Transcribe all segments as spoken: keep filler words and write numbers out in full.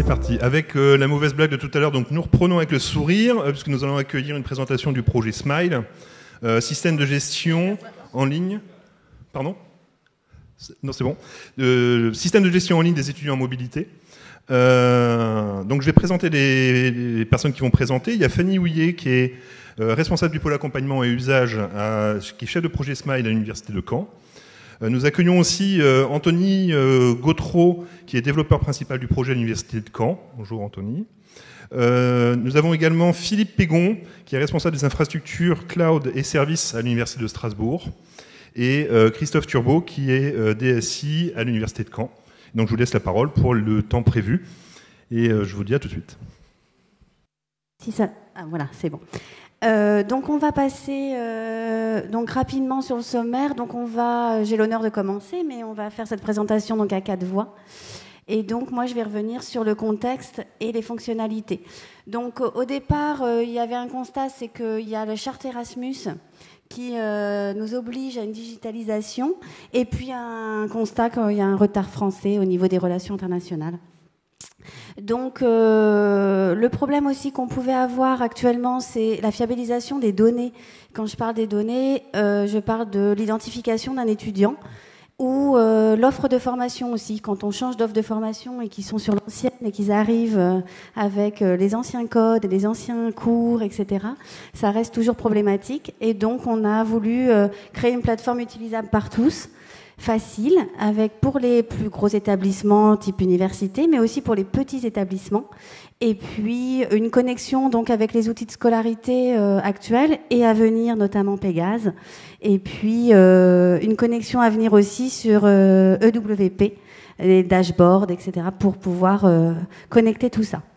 parti. Avec euh, la mauvaise blague de tout à l'heure, donc nous reprenons avec le sourire, euh, puisque nous allons accueillir une présentation du projet Smile, euh, système de gestion en ligne. Pardon ? Non, c'est bon. Euh, système de gestion en ligne des étudiants en mobilité. Euh, donc je vais présenter les, les personnes qui vont présenter. Il y a Fanny Houillet qui est euh, responsable du pôle accompagnement et usage, à, qui est chef de projet Smile à l'université de Caen. Euh, nous accueillons aussi euh, Anthony euh, Gautreau qui est développeur principal du projet à l'université de Caen. Bonjour Anthony. Euh, nous avons également Philippe Pégon qui est responsable des infrastructures cloud et services à l'université de Strasbourg. Et euh, Christophe Turbo qui est euh, D S I à l'université de Caen. Donc je vous laisse la parole pour le temps prévu et euh, je vous dis à tout de suite. Si ça... ah, voilà, c'est bon. Euh, donc on va passer euh, donc rapidement sur le sommaire. Donc on va, j'ai l'honneur de commencer, mais on va faire cette présentation donc à quatre voix. Et donc moi je vais revenir sur le contexte et les fonctionnalités. Donc au départ euh, il y avait un constat, c'est qu'il y a la charte Erasmus qui euh, nous oblige à une digitalisation, et puis un constat qu'il y a un retard français au niveau des relations internationales. Donc euh, le problème aussi qu'on pouvait avoir actuellement, c'est la fiabilisation des données. Quand je parle des données, euh, je parle de l'identification d'un étudiant, ou euh, l'offre de formation aussi, quand on change d'offre de formation et qu'ils sont sur l'ancienne et qu'ils arrivent euh, avec euh, les anciens codes, les anciens cours, et cetera, ça reste toujours problématique. Et donc, on a voulu euh, créer une plateforme utilisable par tous, facile, avec pour les plus gros établissements type université, mais aussi pour les petits établissements. Et puis, une connexion donc avec les outils de scolarité euh, actuels et à venir, notamment Pégase. Et puis, euh, une connexion à venir aussi sur euh, E W P, les dashboards, et cetera, pour pouvoir euh, connecter tout ça.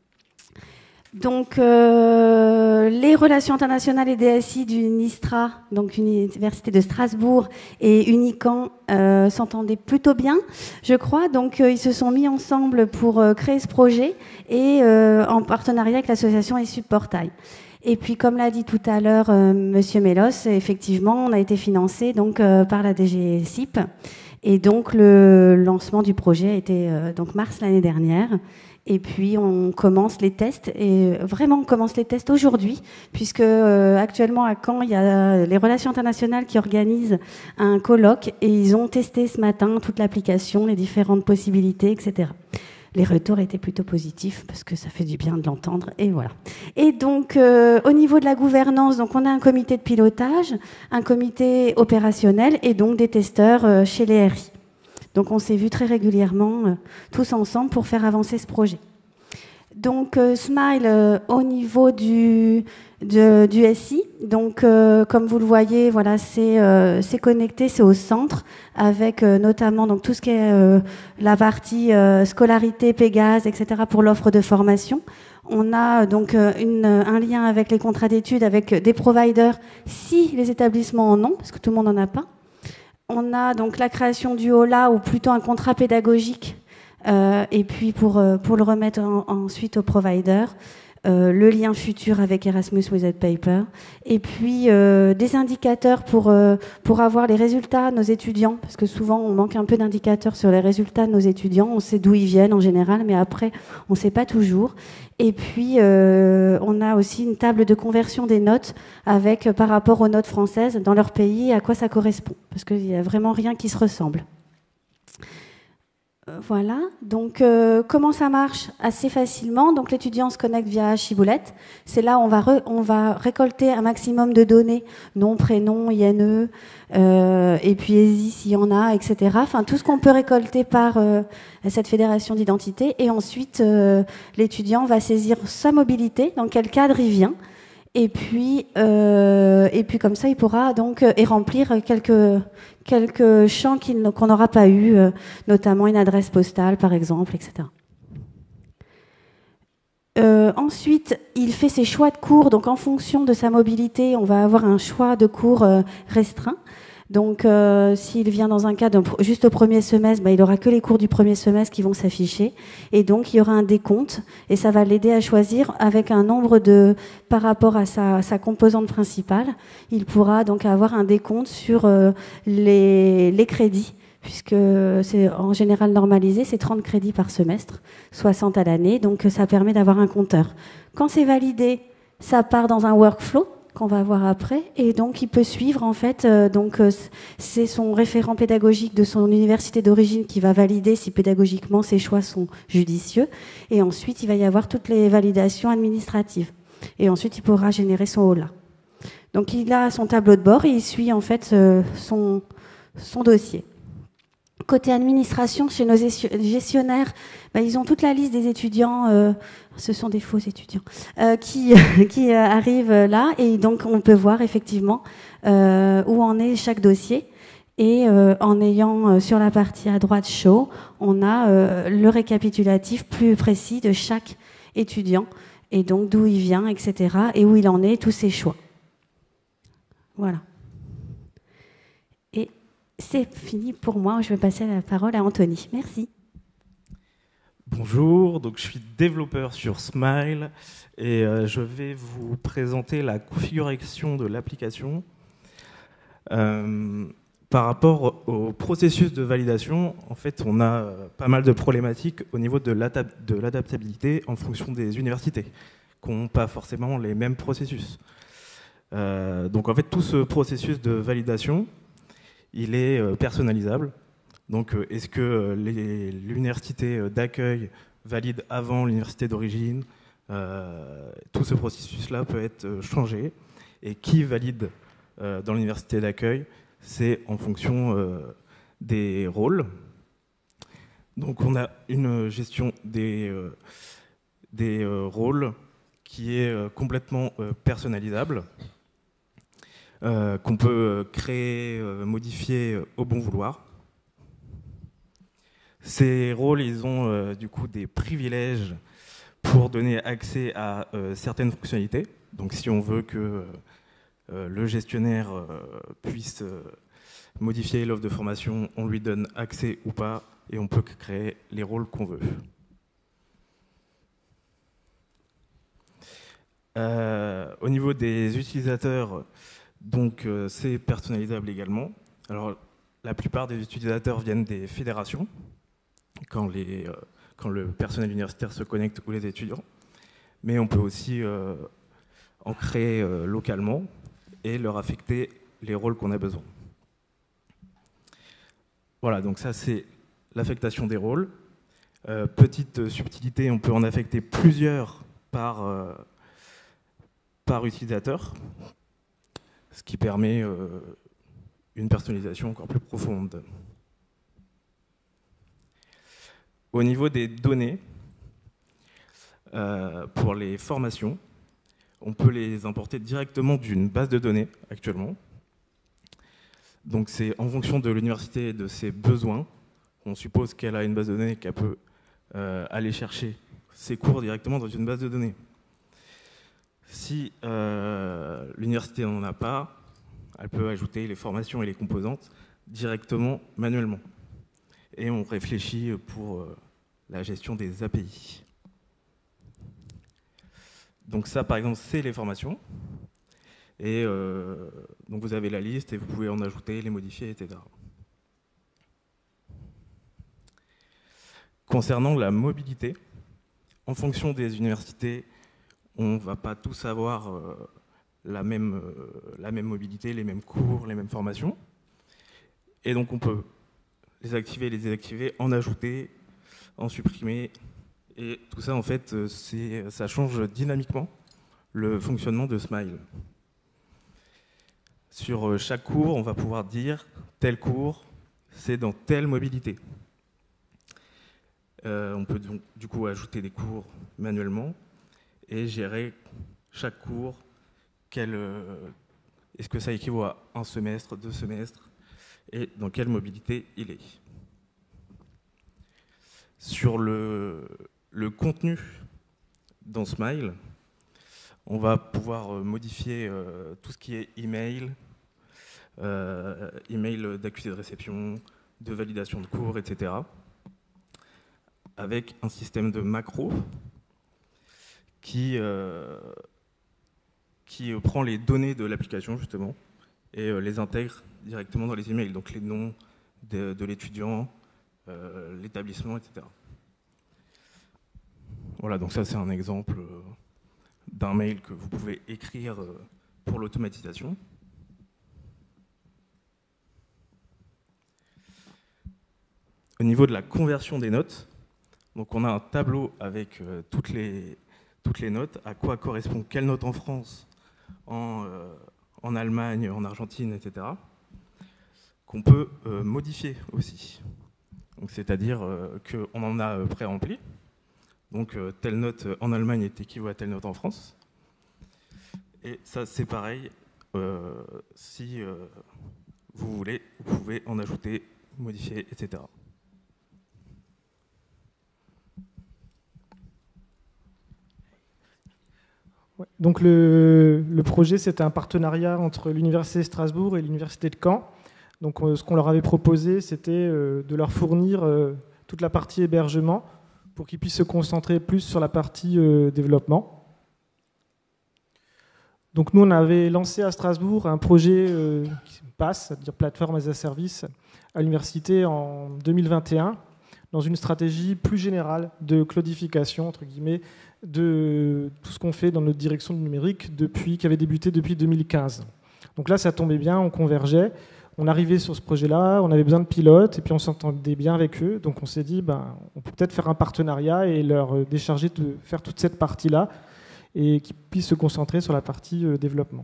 Donc, euh, les relations internationales et D S I du NISTRA, donc Université de Strasbourg, et Unicamp euh, s'entendaient plutôt bien, je crois. Donc, euh, ils se sont mis ensemble pour euh, créer ce projet et euh, en partenariat avec l'association Essup Portail. Et puis, comme l'a dit tout à l'heure euh, Monsieur Mélos, effectivement, on a été financé donc euh, par la D G S I P. Et donc, le lancement du projet a été euh, donc mars l'année dernière. Et puis, on commence les tests, et vraiment, on commence les tests aujourd'hui, puisque euh, actuellement, à Caen, il y a les relations internationales qui organisent un colloque, et ils ont testé ce matin toute l'application, les différentes possibilités, et cetera. Les retours étaient plutôt positifs, parce que ça fait du bien de l'entendre, et voilà. Et donc, euh, au niveau de la gouvernance, donc on a un comité de pilotage, un comité opérationnel, et donc des testeurs euh, chez les R I. Donc on s'est vus très régulièrement euh, tous ensemble pour faire avancer ce projet. Donc euh, Smile euh, au niveau du, de, du S I, donc euh, comme vous le voyez, voilà, c'est euh, connecté, c'est au centre, avec euh, notamment donc, tout ce qui est euh, la partie euh, scolarité, Pégase, et cetera pour l'offre de formation. On a donc une, un lien avec les contrats d'études, avec des providers, si les établissements en ont, parce que tout le monde n'en a pas. On a donc la création du H O L A, ou plutôt un contrat pédagogique, euh, et puis pour, euh, pour le remettre en, ensuite au provider, euh, le lien futur avec Erasmus Without Paper, et puis euh, des indicateurs pour, euh, pour avoir les résultats de nos étudiants, parce que souvent on manque un peu d'indicateurs sur les résultats de nos étudiants, on sait d'où ils viennent en général, mais après on ne sait pas toujours. Et puis, euh, on a aussi une table de conversion des notes avec, par rapport aux notes françaises dans leur pays, à quoi ça correspond. Parce qu'il n'y a vraiment rien qui se ressemble. Euh, voilà. Donc, euh, comment ça marche? Assez facilement. Donc, l'étudiant se connecte via Chiboulette. C'est là où on va, re, on va récolter un maximum de données, nom, prénom, I N E, euh, et puis E S I s'il y en a, et cetera. Enfin, tout ce qu'on peut récolter par euh, cette fédération d'identité. Et ensuite, euh, l'étudiant va saisir sa mobilité, dans quel cadre il vient. Et puis, euh, et puis comme ça, il pourra donc euh, et remplir quelques quelques champs qu'on n'aura pas eu, euh, notamment une adresse postale, par exemple, et cetera. Euh, ensuite, il fait ses choix de cours. Donc, en fonction de sa mobilité, on va avoir un choix de cours euh, restreint. Donc, euh, s'il vient dans un cadre juste au premier semestre, bah, il n'aura que les cours du premier semestre qui vont s'afficher. Et donc, il y aura un décompte. Et ça va l'aider à choisir avec un nombre de... Par rapport à sa, sa composante principale, il pourra donc avoir un décompte sur euh, les, les crédits puisque c'est en général normalisé, c'est trente crédits par semestre, soixante à l'année, donc ça permet d'avoir un compteur. Quand c'est validé, ça part dans un workflow qu'on va voir après, et donc il peut suivre en fait, euh, donc euh, c'est son référent pédagogique de son université d'origine qui va valider si pédagogiquement ses choix sont judicieux, et ensuite il va y avoir toutes les validations administratives, et ensuite il pourra générer son O L A. Donc il a son tableau de bord et il suit en fait euh, son, son dossier. Côté administration, chez nos gestionnaires, bah, ils ont toute la liste des étudiants, euh, ce sont des faux étudiants, euh, qui, qui euh, arrivent là, et donc on peut voir effectivement euh, où en est chaque dossier. Et euh, en ayant euh, sur la partie à droite Show, on a euh, le récapitulatif plus précis de chaque étudiant, et donc d'où il vient, et cetera, et où il en est, tous ses choix. Voilà. Et c'est fini pour moi. Je vais passer la parole à Anthony. Merci. Bonjour, donc je suis développeur sur Smile et euh, je vais vous présenter la configuration de l'application. Euh, par rapport au processus de validation, en fait, on a euh, pas mal de problématiques au niveau de l'adaptabilité en fonction des universités, qui n'ont pas forcément les mêmes processus. Euh, donc en fait, tout ce processus de validation, il est euh, personnalisable. Donc euh, est-ce que euh, l'université d'accueil valide avant l'université d'origine? euh, Tout ce processus-là peut être euh, changé. Et qui valide euh, dans l'université d'accueil? C'est en fonction euh, des rôles. Donc on a une gestion des, euh, des euh, rôles qui est euh, complètement euh, personnalisable. Euh, qu'on peut créer, euh, modifier euh, au bon vouloir. Ces rôles, ils ont euh, du coup des privilèges pour donner accès à euh, certaines fonctionnalités. Donc si on veut que euh, le gestionnaire euh, puisse euh, modifier l'offre de formation, on lui donne accès ou pas, et on peut créer les rôles qu'on veut. Euh, au niveau des utilisateurs, donc euh, c'est personnalisable également. Alors la plupart des utilisateurs viennent des fédérations, quand, les, euh, quand le personnel universitaire se connecte ou les étudiants. Mais on peut aussi euh, en créer euh, localement et leur affecter les rôles qu'on a besoin. Voilà, donc ça c'est l'affectation des rôles. Euh, petite subtilité, on peut en affecter plusieurs par, euh, par utilisateur, ce qui permet euh, une personnalisation encore plus profonde. Au niveau des données, euh, pour les formations, on peut les importer directement d'une base de données actuellement. Donc c'est en fonction de l'université et de ses besoins. On suppose qu'elle a une base de données qu'elle peut euh, aller chercher ses cours directement dans une base de données. Si euh, l'université n'en a pas, elle peut ajouter les formations et les composantes directement, manuellement. Et on réfléchit pour euh, la gestion des A P I. Donc ça, par exemple, c'est les formations. Et euh, donc vous avez la liste et vous pouvez en ajouter, les modifier, et cetera. Concernant la mobilité, en fonction des universités, on ne va pas tous avoir euh, la, même, euh, la même mobilité, les mêmes cours, les mêmes formations. Et donc on peut les activer, les désactiver, en ajouter, en supprimer. Et tout ça, en fait, ça change dynamiquement le fonctionnement de Smile. Sur chaque cours, on va pouvoir dire tel cours, c'est dans telle mobilité. Euh, on peut donc du coup ajouter des cours manuellement et gérer chaque cours. Quel, euh, est-ce que ça équivaut à un semestre, deux semestres, et dans quelle mobilité il est. Sur le, le contenu dans Smile, on va pouvoir modifier euh, tout ce qui est email, euh, email d'accusé de réception, de validation de cours, et cetera. Avec un système de macros qui, euh, qui prend les données de l'application justement et euh, les intègre directement dans les emails, donc les noms de, de l'étudiant, euh, l'établissement, et cetera. Voilà, donc ça c'est un exemple euh, d'un mail que vous pouvez écrire euh, pour l'automatisation. Au niveau de la conversion des notes, donc on a un tableau avec euh, toutes, les, toutes les notes, à quoi correspond quelle note en France, en, euh, en Allemagne, en Argentine, et cetera, qu'on peut euh, modifier aussi. C'est-à-dire euh, qu'on en a euh, pré-rempli. Donc euh, telle note en Allemagne est équivaut à telle note en France. Et ça c'est pareil, euh, si euh, vous voulez, vous pouvez en ajouter, modifier, et cetera. Ouais, donc le, le projet, c'était un partenariat entre l'Université de Strasbourg et l'Université de Caen. Donc euh, ce qu'on leur avait proposé, c'était euh, de leur fournir euh, toute la partie hébergement pour qu'ils puissent se concentrer plus sur la partie euh, développement. Donc nous, on avait lancé à Strasbourg un projet euh, qui passe, c'est-à-dire Platform as a Service, à l'université en deux mille vingt et un, dans une stratégie plus générale de cloudification, entre guillemets, de tout ce qu'on fait dans notre direction du numérique depuis, qui avait débuté depuis deux mille quinze. Donc là, ça tombait bien, on convergeait. On arrivait sur ce projet-là, on avait besoin de pilotes, et puis on s'entendait bien avec eux. Donc on s'est dit, ben, on peut peut-être faire un partenariat et leur décharger de faire toute cette partie-là, et qu'ils puissent se concentrer sur la partie euh, développement.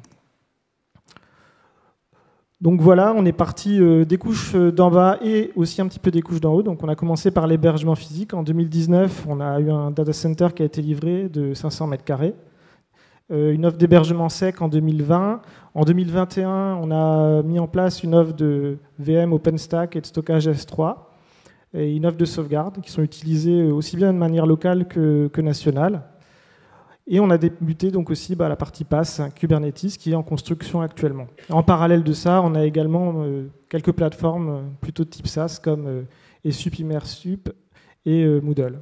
Donc voilà, on est parti euh, des couches d'en bas et aussi un petit peu des couches d'en haut. Donc on a commencé par l'hébergement physique. En deux mille dix-neuf, on a eu un data center qui a été livré de cinq cents mètres carrés. Euh, une offre d'hébergement sec en deux mille vingt. En deux mille vingt et un, on a mis en place une offre de V M OpenStack et de stockage S trois et une offre de sauvegarde qui sont utilisées aussi bien de manière locale que, que nationale. Et on a débuté donc aussi bah, la partie PaaS Kubernetes qui est en construction actuellement. En parallèle de ça, on a également euh, quelques plateformes euh, plutôt de type SaaS comme euh, ESUP, Immersup et euh, Moodle.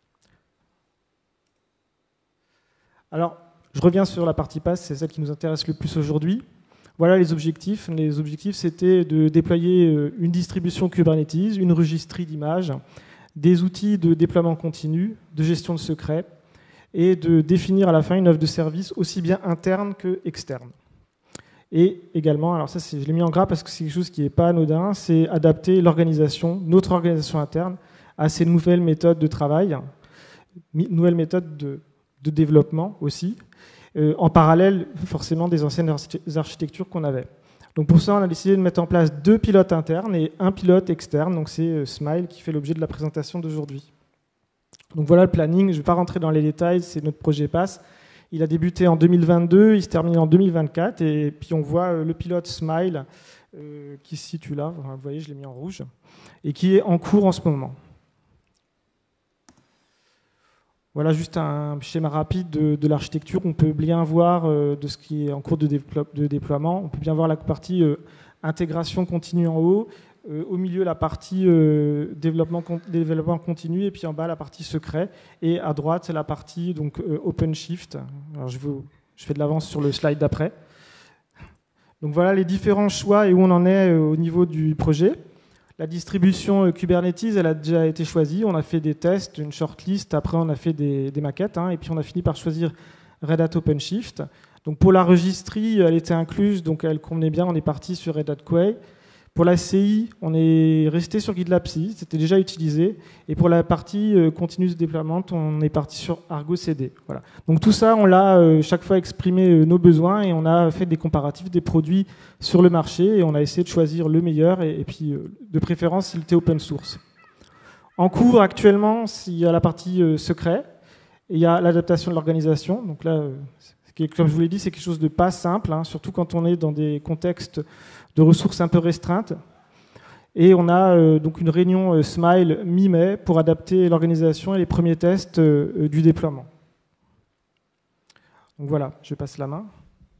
Alors, je reviens sur la partie PaaS, c'est celle qui nous intéresse le plus aujourd'hui. Voilà les objectifs. Les objectifs, c'était de déployer euh, une distribution Kubernetes, une registrie d'images, des outils de déploiement continu, de gestion de secrets, et de définir à la fin une offre de service aussi bien interne que externe. Et également, alors ça je l'ai mis en gras parce que c'est quelque chose qui n'est pas anodin, c'est adapter l'organisation, notre organisation interne, à ces nouvelles méthodes de travail, nouvelles méthodes de, de développement aussi, euh, en parallèle forcément des anciennes architectures qu'on avait. Donc pour ça, on a décidé de mettre en place deux pilotes internes et un pilote externe, donc c'est euh, Smile qui fait l'objet de la présentation d'aujourd'hui. Donc voilà le planning, je ne vais pas rentrer dans les détails, c'est notre projet PaaS. Il a débuté en deux mille vingt-deux, il se termine en deux mille vingt-quatre, et puis on voit le pilote Smile euh, qui se situe là, vous voyez, je l'ai mis en rouge, et qui est en cours en ce moment. Voilà juste un schéma rapide de, de l'architecture, on peut bien voir euh, de ce qui est en cours de, déplo de déploiement, on peut bien voir la partie euh, intégration continue en haut, Euh, au milieu la partie euh, développement, développement continu et puis en bas la partie secret et à droite la partie donc euh, OpenShift. Alors je, vous, je fais de l'avance sur le slide d'après. Donc voilà les différents choix et où on en est euh, au niveau du projet. La distribution euh, Kubernetes, elle a déjà été choisie. On a fait des tests, une shortlist. Après on a fait des, des maquettes hein, et puis on a fini par choisir Red Hat OpenShift. Donc pour la registrie, elle était incluse, donc elle convenait bien. On est parti sur Red Hat Quay. Pour la C I, on est resté sur GitLab C I, c'était déjà utilisé. Et pour la partie euh, continuous deployment, on est parti sur Argo C D. Voilà. Donc tout ça, on l'a euh, chaque fois exprimé euh, nos besoins et on a fait des comparatifs des produits sur le marché et on a essayé de choisir le meilleur et, et puis euh, de préférence, il était open source. En cours, actuellement, il y a la partie euh, secret et il y a l'adaptation de l'organisation. Donc là, euh, comme je vous l'ai dit, c'est quelque chose de pas simple, hein, surtout quand on est dans des contextes de ressources un peu restreintes. Et on a euh, donc une réunion euh, Smile mi-mai pour adapter l'organisation et les premiers tests euh, du déploiement. Donc voilà, je passe la main.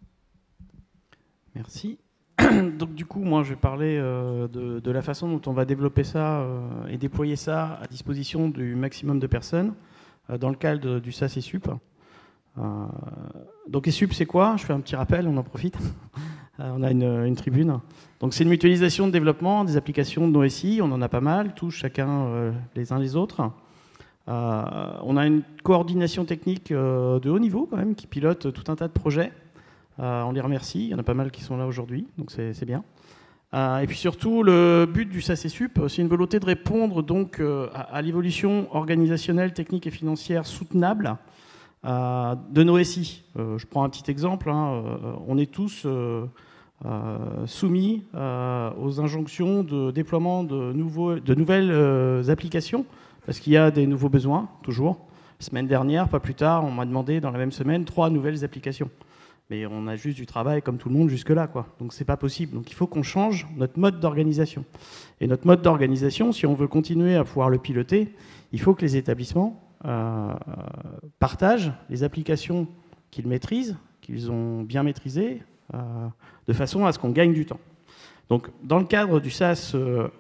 Merci. Donc du coup, moi je vais parler euh, de, de la façon dont on va développer ça euh, et déployer ça à disposition du maximum de personnes euh, dans le cadre du SaaS ESUP. Euh, donc ESUP, c'est quoi? Je fais un petit rappel, on en profite. Euh, on a une, une tribune. Donc c'est une mutualisation de développement des applications de nos S I. On en a pas mal, tous chacun euh, les uns les autres. Euh, on a une coordination technique euh, de haut niveau quand même qui pilote tout un tas de projets. Euh, on les remercie. Il y en a pas mal qui sont là aujourd'hui, donc c'est bien. Euh, et puis surtout, le but du S A C E S U P, c'est une volonté de répondre donc euh, à, à l'évolution organisationnelle, technique et financière soutenable euh, de nos S I. Euh, je prends un petit exemple. Hein, euh, on est tous euh, euh, soumis euh, aux injonctions de déploiement de, nouveaux, de nouvelles euh, applications parce qu'il y a des nouveaux besoins, toujours. La semaine dernière, pas plus tard, on m'a demandé dans la même semaine trois nouvelles applications. Mais on a juste du travail comme tout le monde jusque-là, quoi. Donc c'est pas possible. Donc il faut qu'on change notre mode d'organisation. Et notre mode d'organisation, si on veut continuer à pouvoir le piloter, il faut que les établissements euh, partagent les applications qu'ils maîtrisent, qu'ils ont bien maîtrisées, euh, de façon à ce qu'on gagne du temps. Donc dans le cadre du S A S euh,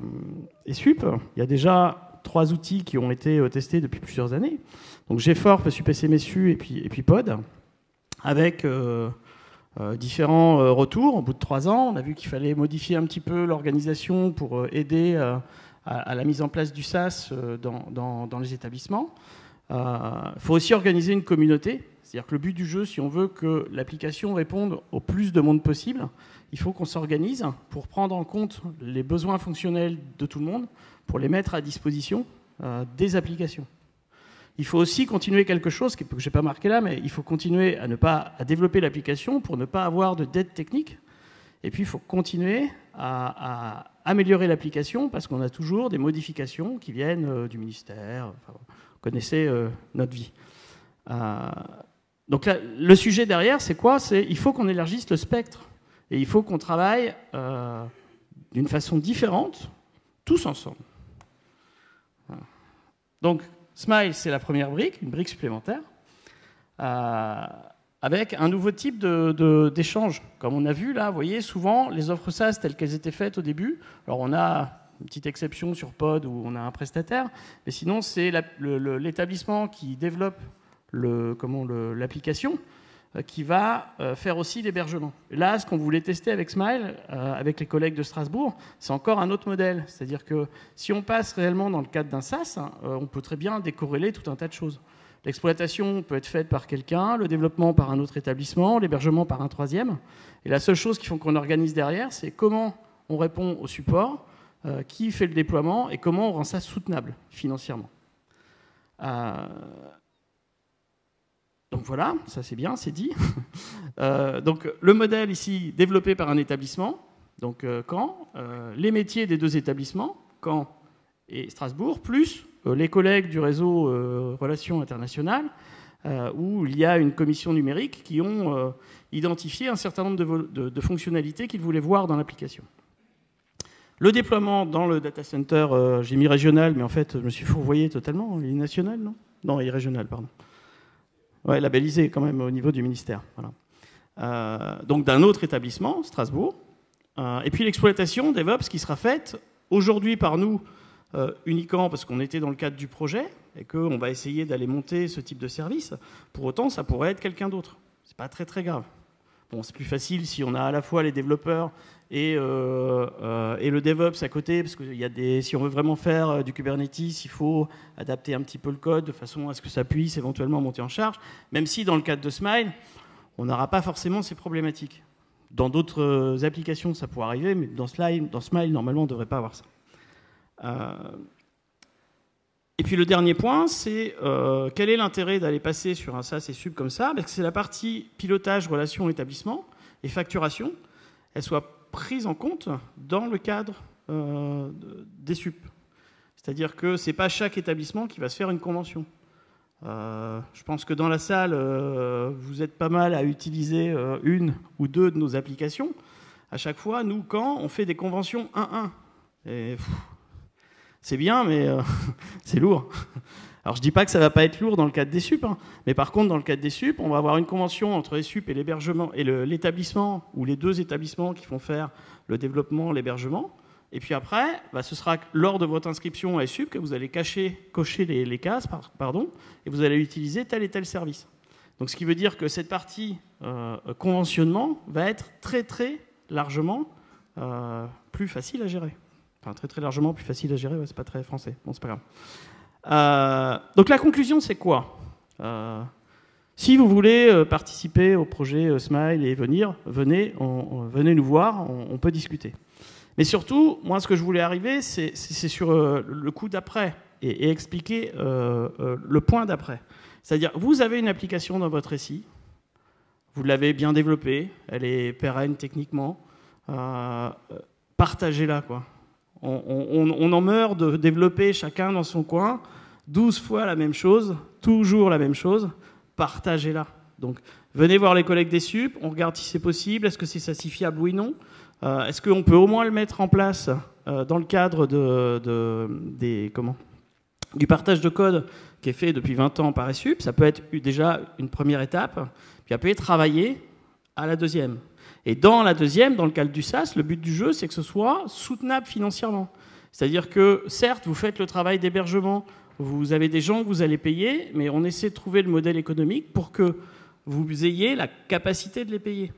et S U P, il y a déjà trois outils qui ont été testés depuis plusieurs années. Donc G Forp, S U P S M S U et puis, et puis Pod, avec euh, euh, différents euh, retours. Au bout de trois ans, on a vu qu'il fallait modifier un petit peu l'organisation pour euh, aider euh, à, à la mise en place du S A S euh, dans, dans, dans les établissements. Il euh, faut aussi organiser une communauté. C'est-à-dire que le but du jeu, si on veut que l'application réponde au plus de monde possible, il faut qu'on s'organise pour prendre en compte les besoins fonctionnels de tout le monde, pour les mettre à disposition euh, des applications. Il faut aussi continuer quelque chose que je n'ai pas marqué là, mais il faut continuer à ne pas à développer l'application pour ne pas avoir de dette technique. Et puis il faut continuer à, à améliorer l'application parce qu'on a toujours des modifications qui viennent euh, du ministère. Enfin, vous connaissez euh, notre vie. Euh, donc là, le sujet derrière, c'est quoi? C'est il faut qu'on élargisse le spectre et il faut qu'on travaille euh, d'une façon différente, tous ensemble. Voilà. Donc Smile, c'est la première brique, une brique supplémentaire, euh, avec un nouveau type de, de, d'échange. Comme on a vu là, vous voyez, souvent, les offres S A S telles qu'elles étaient faites au début, alors on a une petite exception sur Pod où on a un prestataire, mais sinon, c'est la, le, le, l'établissement qui développe le, comment, le, l'application euh, qui va euh, faire aussi l'hébergement. Et là, ce qu'on voulait tester avec Smile, euh, avec les collègues de Strasbourg, c'est encore un autre modèle. C'est-à-dire que si on passe réellement dans le cadre d'un S A S, hein, euh, on peut très bien décorréler tout un tas de choses. L'exploitation peut être faite par quelqu'un, le développement par un autre établissement, l'hébergement par un troisième. Et la seule chose qu'il faut qu'on organise derrière, c'est comment on répond au support, euh, qui fait le déploiement et comment on rend ça soutenable financièrement. Euh, Donc voilà, ça c'est bien, c'est dit. euh, donc le modèle ici développé par un établissement, donc euh, Caen, euh, les métiers des deux établissements, Caen et Strasbourg, plus euh, les collègues du réseau euh, Relations Internationales, euh, où il y a une commission numérique qui ont euh, identifié un certain nombre de, de, de fonctionnalités qu'ils voulaient voir dans l'application. Le déploiement dans le data center, euh, j'ai mis régional, mais en fait je me suis fourvoyé totalement, il est national, non? Non, il est régional, pardon. Ouais, labellisé quand même au niveau du ministère. Voilà. Euh, donc d'un autre établissement, Strasbourg. Euh, et puis l'exploitation DevOps qui sera faite aujourd'hui par nous euh, uniquement parce qu'on était dans le cadre du projet et qu'on va essayer d'aller monter ce type de service. Pour autant, ça pourrait être quelqu'un d'autre. C'est pas très très grave. Bon, c'est plus facile si on a à la fois les développeurs et, euh, euh, et le DevOps à côté, parce que y a des, si on veut vraiment faire du Kubernetes, il faut adapter un petit peu le code de façon à ce que ça puisse éventuellement monter en charge, même si dans le cadre de Smile, on n'aura pas forcément ces problématiques. Dans d'autres applications, ça pourrait arriver, mais dans Smile, dans Smile normalement, on ne devrait pas avoir ça. Euh, Et puis le dernier point, c'est euh, quel est l'intérêt d'aller passer sur un S A S et S U P comme ça? Parce que c'est la partie pilotage, relation, établissement et facturation, elle soit prise en compte dans le cadre euh, des S U P. C'est-à-dire que ce n'est pas chaque établissement qui va se faire une convention. Euh, je pense que dans la salle, euh, vous êtes pas mal à utiliser euh, une ou deux de nos applications. À chaque fois, nous, quand on fait des conventions un un, et pff, c'est bien, mais euh, c'est lourd. Alors je ne dis pas que ça ne va pas être lourd dans le cadre des S U P, hein, mais par contre, dans le cadre des S U P, on va avoir une convention entre les S U P et l'hébergement et le, l'établissement, ou les deux établissements qui font faire le développement, l'hébergement. Et puis après, bah, ce sera lors de votre inscription à S U P que vous allez cacher, cocher les, les cases, pardon, et vous allez utiliser tel et tel service. Donc ce qui veut dire que cette partie euh, conventionnement va être très très largement euh, plus facile à gérer. Enfin très très largement plus facile à gérer, ouais, c'est pas très français, bon c'est pas grave. Euh, donc la conclusion c'est quoi? euh, Si vous voulez euh, participer au projet euh, Smile et venir, venez, on, on, venez nous voir, on, on peut discuter. Mais surtout, moi ce que je voulais arriver, c'est sur euh, le coup d'après et, et expliquer euh, euh, le point d'après. C'est-à-dire, vous avez une application dans votre S I, vous l'avez bien développée, elle est pérenne techniquement, euh, partagez-la, quoi. On, on, on en meurt de développer chacun dans son coin, douze fois la même chose, toujours la même chose, partagez-la. Donc, venez voir les collègues des sup, on regarde si c'est possible, est-ce que c'est satisfiable, oui, non. Euh, est-ce qu'on peut au moins le mettre en place euh, dans le cadre de, de, des, comment, du partage de code qui est fait depuis vingt ans par S U P, ça peut être déjà une première étape, puis après travailler à la deuxième. Et dans la deuxième, dans le cadre du SaaS, le but du jeu, c'est que ce soit soutenable financièrement. C'est-à-dire que, certes, vous faites le travail d'hébergement, vous avez des gens que vous allez payer, mais on essaie de trouver le modèle économique pour que vous ayez la capacité de les payer.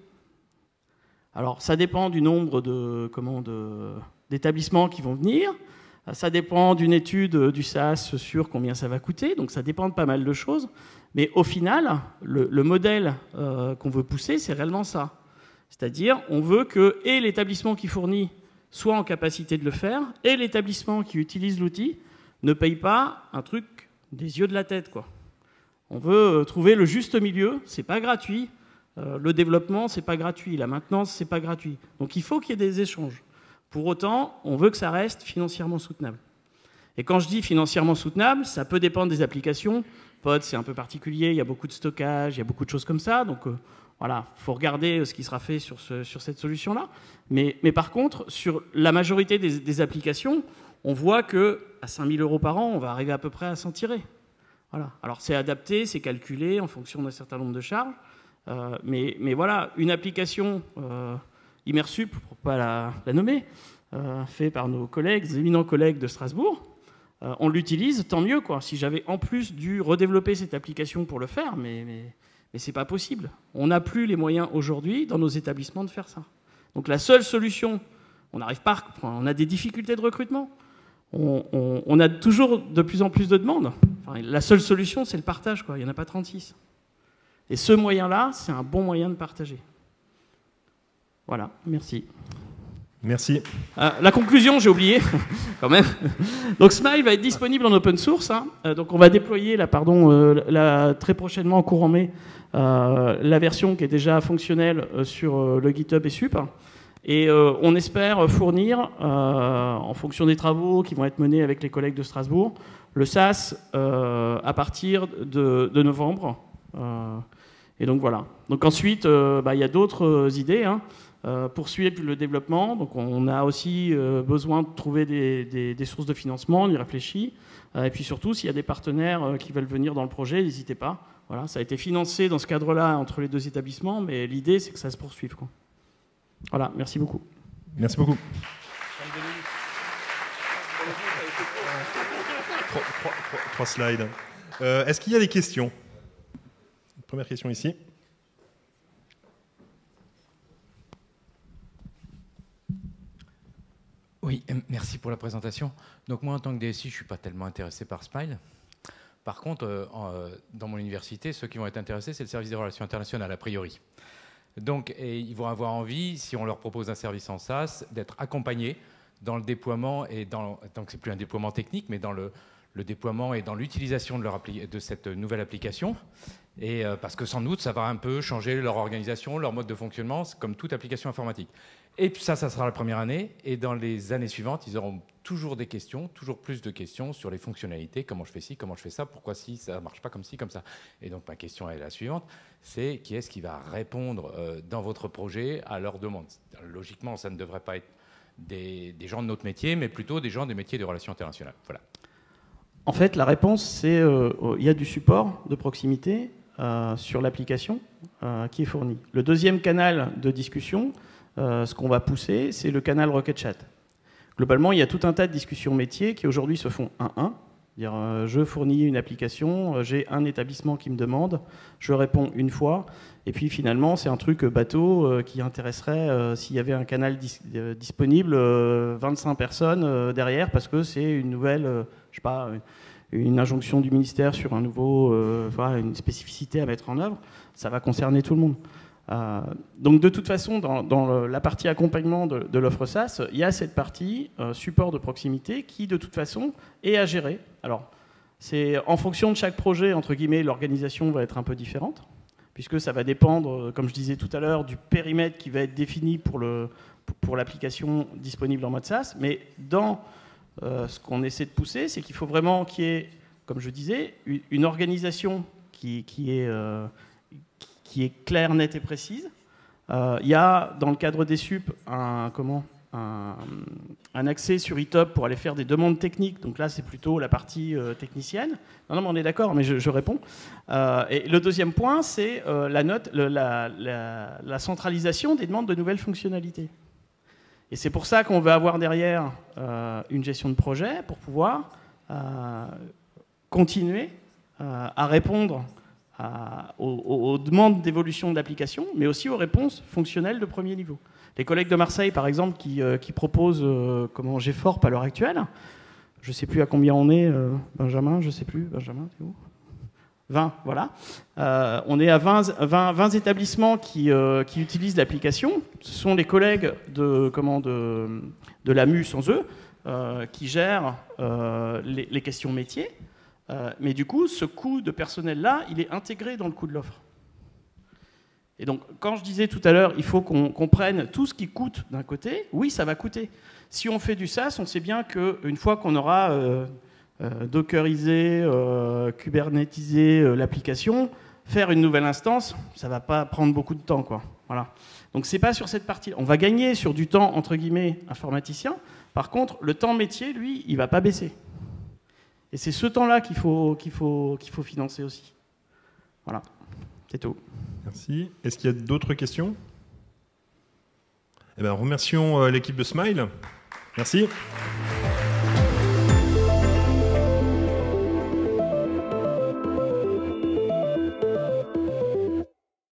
Alors, ça dépend du nombre de, comment, de, d'établissements qui vont venir. Ça dépend d'une étude du SaaS sur combien ça va coûter, donc ça dépend de pas mal de choses. Mais au final, le, le modèle euh, qu'on veut pousser, c'est réellement ça. C'est-à-dire, on veut que et l'établissement qui fournit soit en capacité de le faire, et l'établissement qui utilise l'outil ne paye pas un truc des yeux de la tête, quoi. On veut trouver le juste milieu, c'est pas gratuit. Euh, le développement, c'est pas gratuit. La maintenance, c'est pas gratuit. Donc il faut qu'il y ait des échanges. Pour autant, on veut que ça reste financièrement soutenable. Et quand je dis financièrement soutenable, ça peut dépendre des applications. Pod, c'est un peu particulier, il y a beaucoup de stockage, il y a beaucoup de choses comme ça. Donc euh, voilà, il faut regarder ce qui sera fait sur, ce, sur cette solution-là. Mais, mais par contre, sur la majorité des, des applications, on voit qu'à cinq mille euros par an, on va arriver à peu près à s'en tirer. Voilà. Alors c'est adapté, c'est calculé en fonction d'un certain nombre de charges. Euh, mais, mais voilà, une application... Euh, Immersup, pour ne pas la, la nommer, euh, fait par nos collègues, des éminents collègues de Strasbourg, euh, on l'utilise, tant mieux, quoi. Si j'avais en plus dû redévelopper cette application pour le faire, mais, mais, mais ce n'est pas possible. On n'a plus les moyens aujourd'hui dans nos établissements de faire ça. Donc la seule solution, on n'arrive pas, enfin, on a des difficultés de recrutement, on, on, on a toujours de plus en plus de demandes. Enfin, la seule solution, c'est le partage, quoi. Il n'y en a pas trente-six. Et ce moyen-là, c'est un bon moyen de partager. Voilà, merci. Merci. Euh, la conclusion, j'ai oublié, quand même. Donc Smile va être disponible en open source. Hein. Euh, donc on va déployer, là, pardon, euh, la, très prochainement, en courant mai, euh, la version qui est déjà fonctionnelle euh, sur euh, le GitHub et Sup. Et euh, on espère fournir, euh, en fonction des travaux qui vont être menés avec les collègues de Strasbourg, le SaaS euh, à partir de, de novembre. Euh, et donc voilà. Donc ensuite, euh, bah, y a d'autres idées, hein. Euh, poursuivre le développement. Donc on a aussi euh, besoin de trouver des, des, des sources de financement, on y réfléchit. Euh, et puis surtout, s'il y a des partenaires euh, qui veulent venir dans le projet, n'hésitez pas. Voilà, ça a été financé dans ce cadre-là entre les deux établissements, mais l'idée, c'est que ça se poursuive, quoi. Voilà, merci beaucoup. Merci beaucoup. trois, trois, trois, trois slides. Euh, Est-ce qu'il y a des questions? Première question ici. Oui, merci pour la présentation. Donc moi, en tant que D S I, je ne suis pas tellement intéressé par Smile. Par contre, euh, dans mon université, ceux qui vont être intéressés, c'est le service des relations internationales, a priori. Donc, et ils vont avoir envie, si on leur propose un service en SaaS, d'être accompagnés dans le déploiement, et dans, donc c'est plus un déploiement technique, mais dans le, le déploiement et dans l'utilisation de, leur appli de cette nouvelle application. Et euh, parce que sans doute, ça va un peu changer leur organisation, leur mode de fonctionnement, comme toute application informatique. Et puis ça, ça sera la première année. Et dans les années suivantes, ils auront toujours des questions, toujours plus de questions sur les fonctionnalités. Comment je fais ci, comment je fais ça, pourquoi si ça ne marche pas comme ci, comme ça. Et donc ma question est la suivante, c'est qui est-ce qui va répondre euh, dans votre projet à leurs demandes? Logiquement, ça ne devrait pas être des, des gens de notre métier, mais plutôt des gens des métiers des relations internationales. Voilà. En fait, la réponse, c'est euh, il y a du support de proximité euh, sur l'application euh, qui est fourni. Le deuxième canal de discussion, Euh, ce qu'on va pousser, c'est le canal Rocket Chat. Globalement, il y a tout un tas de discussions métiers qui aujourd'hui se font un un, Dire, euh, je fournis une application, euh, j'ai un établissement qui me demande, je réponds une fois, et puis finalement c'est un truc bateau euh, qui intéresserait, euh, s'il y avait un canal dis euh, disponible, euh, vingt-cinq personnes euh, derrière, parce que c'est une nouvelle, euh, je sais pas, une, une injonction du ministère sur un nouveau, euh, enfin, une spécificité à mettre en œuvre, ça va concerner tout le monde. Euh, donc de toute façon, dans, dans le, la partie accompagnement de, de l'offre SaaS, il y a cette partie euh, support de proximité qui, de toute façon, est à gérer. Alors, c'est en fonction de chaque projet, entre guillemets, l'organisation va être un peu différente, puisque ça va dépendre, comme je disais tout à l'heure, du périmètre qui va être défini pour le, pour l'application disponible en mode SaaS. Mais dans euh, ce qu'on essaie de pousser, c'est qu'il faut vraiment qu'il y ait, comme je disais, une, une organisation qui, qui est... Euh, qui est claire, nette et précise. Euh, il y a, dans le cadre des S U P, un, comment, un, un accès sur eTop pour aller faire des demandes techniques. Donc là, c'est plutôt la partie euh, technicienne. Non, non, mais on est d'accord, mais je, je réponds. Euh, et le deuxième point, c'est euh, la, note, le, la, la, la centralisation des demandes de nouvelles fonctionnalités. Et c'est pour ça qu'on veut avoir derrière euh, une gestion de projet pour pouvoir euh, continuer euh, à répondre À, aux, aux demandes d'évolution de l'application, mais aussi aux réponses fonctionnelles de premier niveau. Les collègues de Marseille, par exemple, qui, euh, qui proposent euh, comment GFORP à l'heure actuelle, je ne sais plus à combien on est, euh, Benjamin, je ne sais plus, Benjamin, t'es où vingt, voilà. Euh, on est à vingt, vingt, vingt établissements qui, euh, qui utilisent l'application. Ce sont les collègues de, comment, de, de l'A M U sans eux, euh, qui gèrent euh, les, les questions métiers. Euh, mais du coup, ce coût de personnel-là, il est intégré dans le coût de l'offre. Et donc, quand je disais tout à l'heure, il faut qu'on qu'on prenne tout ce qui coûte d'un côté, oui, ça va coûter. Si on fait du SaaS, on sait bien qu'une fois qu'on aura euh, euh, dockerisé, euh, kubernétisé euh, l'application, faire une nouvelle instance, ça ne va pas prendre beaucoup de temps, quoi. Voilà. Donc, ce n'est pas sur cette partie. On va gagner sur du temps, entre guillemets, informaticien. Par contre, le temps métier, lui, il ne va pas baisser. Et c'est ce temps-là qu'il faut, qu'il faut, qu'il faut financer aussi. Voilà, c'est tout. Merci. Est-ce qu'il y a d'autres questions ? Eh bien, remercions l'équipe de Smile. Merci.